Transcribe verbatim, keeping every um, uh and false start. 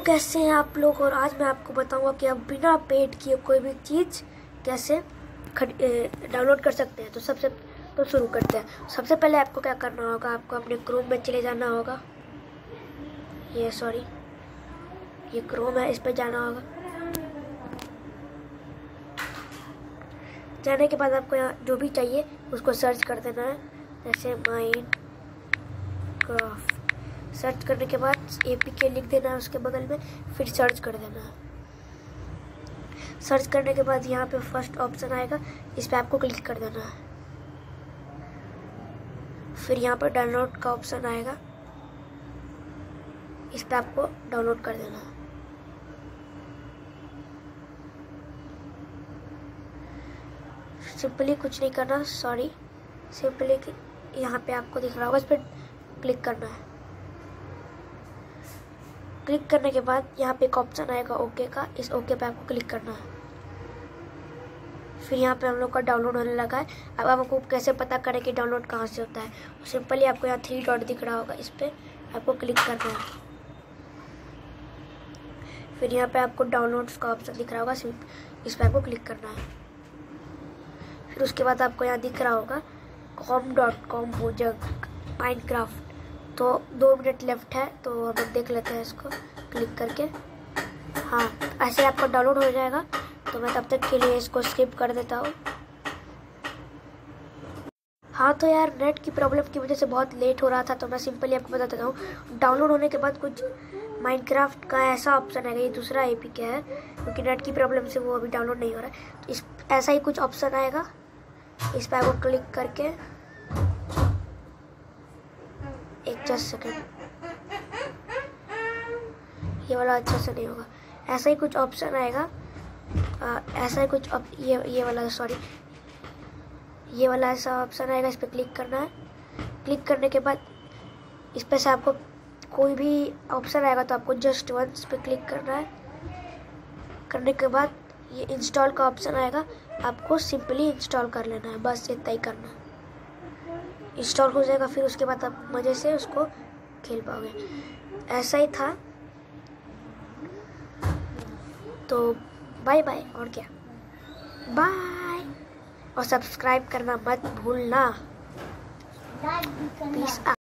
कैसे हैं आप लोग। और आज मैं आपको बताऊंगा कि आप बिना पेड किए कोई भी चीज़ कैसे डाउनलोड कर सकते हैं। तो सबसे तो शुरू करते हैं। सबसे पहले आपको क्या करना होगा, आपको अपने क्रोम में चले जाना होगा। ये सॉरी ये क्रोम है, इस पर जाना होगा। जाने के बाद आपको यहाँ जो भी चाहिए उसको सर्च कर देना है, जैसे माइनक्राफ्ट। सर्च करने के बाद एपीके लिख देना है उसके बगल में, फिर सर्च कर देना है। सर्च करने के बाद यहाँ पे फर्स्ट ऑप्शन आएगा, इस पर आपको क्लिक कर देना है। फिर यहाँ पर डाउनलोड का ऑप्शन आएगा, इस पर आपको डाउनलोड कर देना है। सिंपली कुछ नहीं करना, सॉरी सिंपली यहाँ पे आपको दिख रहा होगा, इस पर क्लिक करना है। क्लिक करने के बाद यहाँ पे एक ऑप्शन आएगा ओके का, इस ओके पे आपको क्लिक करना है। फिर यहाँ पे हम लोग का डाउनलोड होने लगा है। अब आपको कैसे पता करें कि डाउनलोड कहाँ से होता है, सिंपली आपको यहाँ थ्री डॉट दिख रहा होगा, इस पर आपको क्लिक करना है। फिर यहाँ पे आपको डाउनलोड्स का ऑप्शन दिख रहा होगा, इस पर आपको क्लिक करना है। फिर उसके बाद आपको यहाँ दिख रहा होगा कॉम डॉट कॉम हो जाएगा माइनक्राफ्ट। तो दो मिनट लेफ्ट है, तो हम देख लेते हैं इसको क्लिक करके। हाँ, ऐसे आपका डाउनलोड हो जाएगा। तो मैं तब तक के लिए इसको स्किप कर देता हूँ। हाँ तो यार, नेट की प्रॉब्लम की वजह से बहुत लेट हो रहा था, तो मैं सिंपली आपको बता देता हूँ। डाउनलोड होने के बाद कुछ माइनक्राफ्ट का ऐसा ऑप्शन है, ये दूसरा एपीके है, क्योंकि नेट की प्रॉब्लम से वो अभी डाउनलोड नहीं हो रहा है। तो इस ऐसा ही कुछ ऑप्शन आएगा, इस पर आपको क्लिक करके एक जस्ट सेकेंड, ये वाला अच्छा से नहीं होगा। ऐसा ही कुछ ऑप्शन आएगा, आ, ऐसा ही कुछ ऑप, ये ये वाला सॉरी ये वाला ऐसा ऑप्शन आएगा, इस पर क्लिक करना है। क्लिक करने के बाद इस पर से आपको कोई भी ऑप्शन आएगा, तो आपको जस्ट वंस पे क्लिक करना है। करने के बाद ये इंस्टॉल का ऑप्शन आएगा, आपको सिंपली इंस्टॉल कर लेना है, बस इतना ही करना है। इंस्टॉल हो जाएगा, फिर उसके बाद आप मज़े से उसको खेल पाओगे। ऐसा ही था। तो बाय बाय, और क्या, बाय। और सब्सक्राइब करना मत भूलना। पीस।